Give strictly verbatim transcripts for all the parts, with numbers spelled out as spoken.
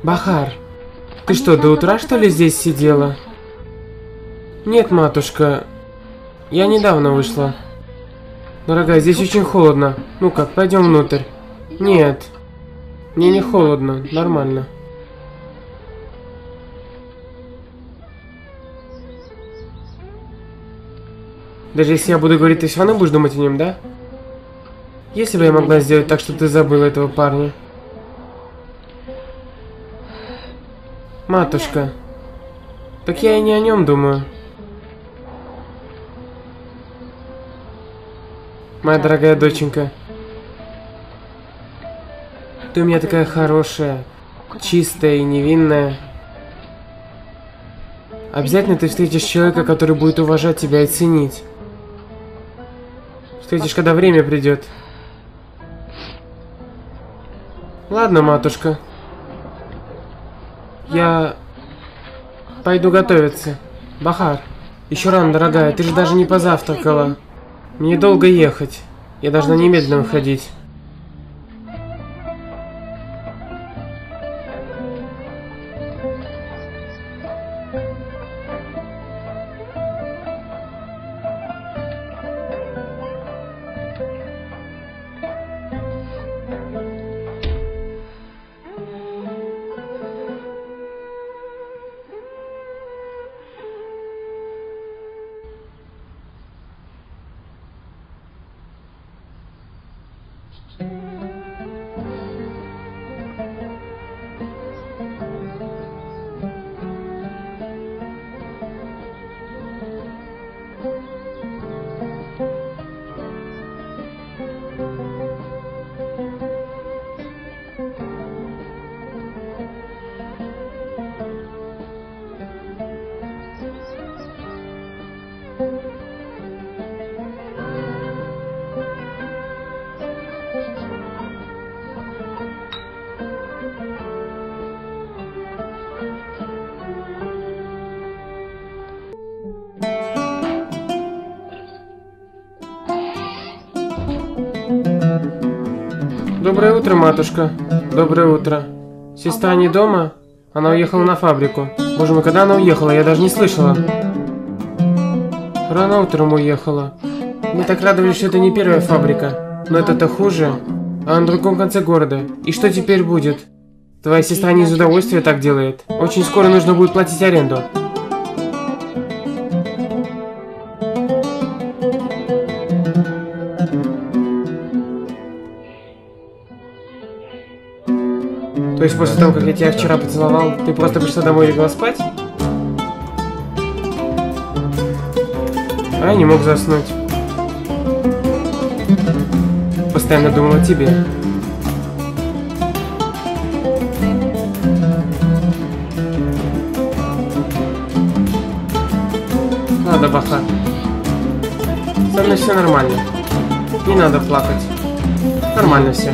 Бахар, ты что, до утра что ли здесь сидела? Нет, матушка, я недавно вышла. Дорогая, здесь очень холодно. Ну как, пойдем внутрь. Нет, мне не холодно, нормально. Даже если я буду говорить, ты все равно будешь думать о нем, да? Если бы я могла сделать так, чтобы ты забыла этого парня. Матушка, так я и не о нем думаю. Моя дорогая доченька, ты у меня такая хорошая, чистая и невинная. Обязательно ты встретишь человека, который будет уважать тебя и ценить. Встретишь, когда время придет. Ладно, матушка. Я пойду готовиться. Бахар, еще рано, дорогая, ты же даже не позавтракала. Мне долго ехать. Я должна немедленно выходить. Доброе утро, матушка. Доброе утро. Сестра не дома? Она уехала на фабрику. Боже мой, когда она уехала? Я даже не слышала. Рано утром уехала. Мы так радовались, что это не первая фабрика. Но это-то хуже. А на другом конце города. И что теперь будет? Твоя сестра не из удовольствия так делает. Очень скоро нужно будет платить аренду. То есть после того, как я тебя вчера поцеловал, ты просто пришла домой и легла спать? А я не мог заснуть. Постоянно думал о тебе. Ладно, Бахар. Со мной все нормально. Не надо плакать. Нормально все.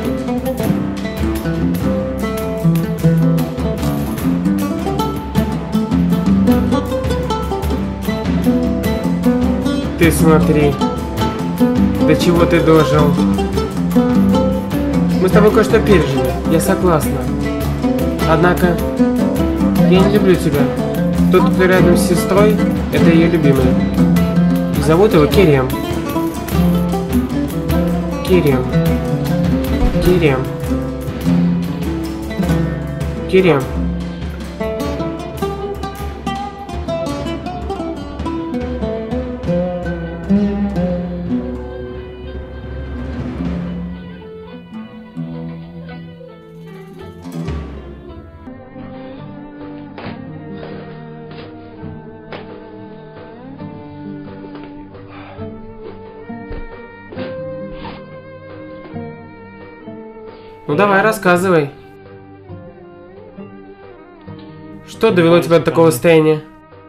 Ты смотри, до чего ты дожил. Мы с тобой кое-что пережили, я согласна. Однако, я не люблю тебя. Тот, кто рядом с сестрой, это ее любимый. И зовут его Керем. Керем. Керем. Керем. Ну давай, рассказывай. Что довело тебя до такого состояния?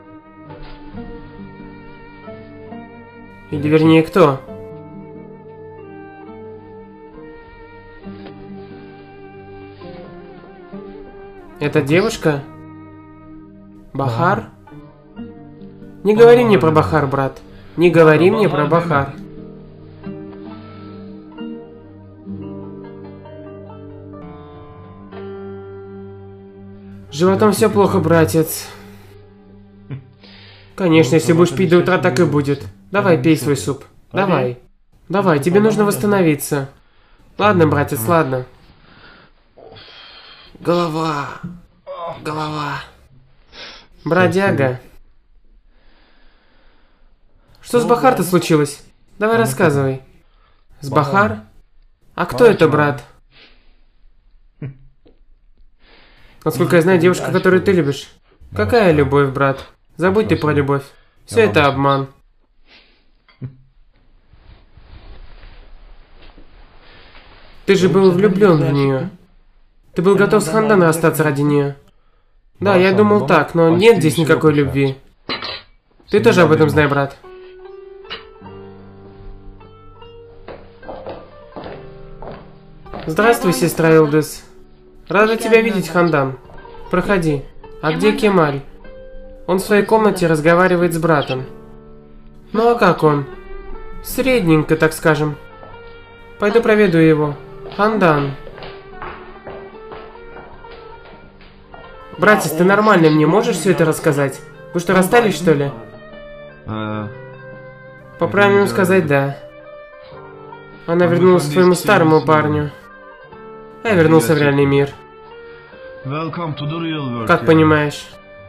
Или вернее, кто? Это девушка? Бахар? Не говори мне про Бахар, брат. Не говори мне про Бахар. животом все плохо, братец. Конечно, если будешь пить до утра, так и будет. Давай, пей свой суп. Давай. Давай, тебе нужно восстановиться. Ладно, братец, ладно. Голова. Голова. Бродяга. Что с Бахар-то случилось? Давай рассказывай. С Бахар? А кто это, брат? Насколько я знаю, девушка, которую ты любишь. Какая любовь, брат? Забудь ты про любовь. Все это обман. Ты же был влюблен в нее. Ты был готов с Ханданом остаться ради нее. Да, я думал так, но нет здесь никакой любви. Ты тоже об этом знай, брат. Здравствуй, сестра Илдис. Рада тебя видеть, Хандан. Проходи. А где Кемаль? Он в своей комнате разговаривает с братом. Ну а как он? Средненько, так скажем. Пойду проведу его. Хандан. Братец, ты нормально мне можешь все это рассказать? Вы что, расстались, что ли? По правильному сказать, да. Она вернулась к своему старому парню. А я вернулся в реальный мир. Как понимаешь.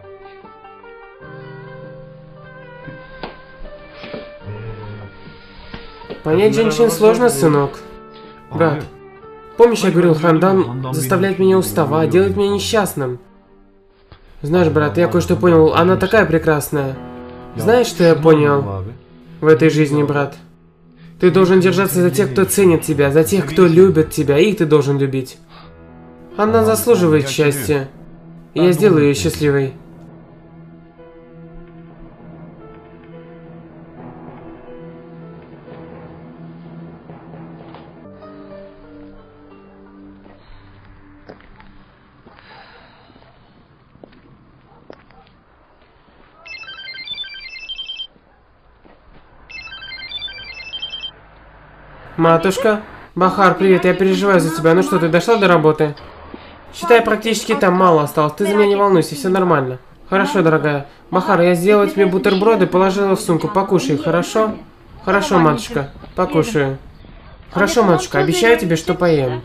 Понять женщин сложно, сынок. Брат, помнишь, я говорил, Хандан заставляет меня уставать, делает меня несчастным. Знаешь, брат, я кое-что понял, она такая прекрасная. Знаешь, что я понял в этой жизни, брат? Ты должен держаться за тех, кто ценит тебя, за тех, кто любит тебя, их ты должен любить. Она заслуживает счастья. И я сделаю ее счастливой. Матушка? Бахар, привет, я переживаю за тебя. Ну что, ты дошла до работы? Считай, практически там мало осталось. Ты за меня не волнуйся, все нормально. Хорошо, дорогая. Бахар, я сделала тебе бутерброды, положила в сумку. Покушай, хорошо? Хорошо, матушка. Покушаю. Хорошо, матушка, обещаю тебе, что поем.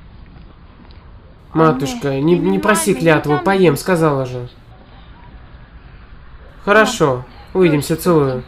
Матушка, не, не проси клятву, поем, сказала же. Хорошо. Увидимся, целую.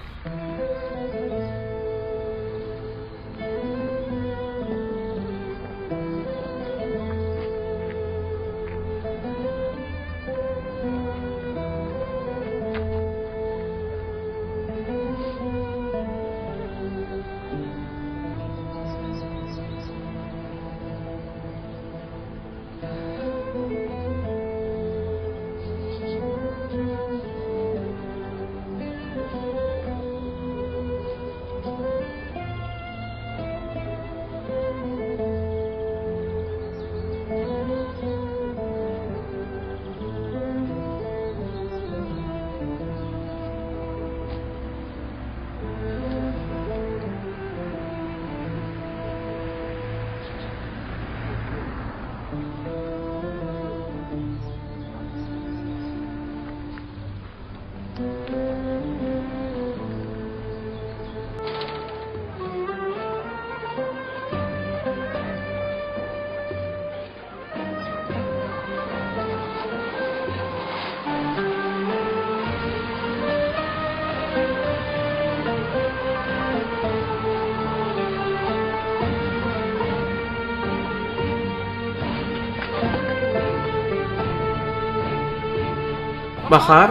Бахар?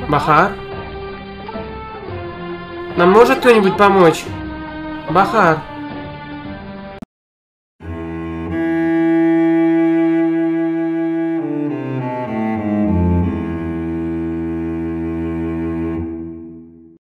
Бахар? Нам может кто-нибудь помочь? Бахар?